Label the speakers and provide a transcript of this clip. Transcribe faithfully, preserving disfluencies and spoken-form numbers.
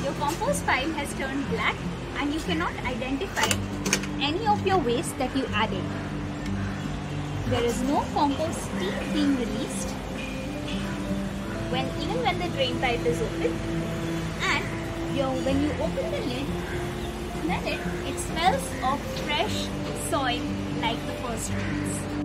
Speaker 1: your compost pile has turned black and you cannot identify any of your waste that you added. There is no compost steam being released when even when the drain pipe is open, and your, when you open the lid, then it, it smells of fresh soil like the first rains.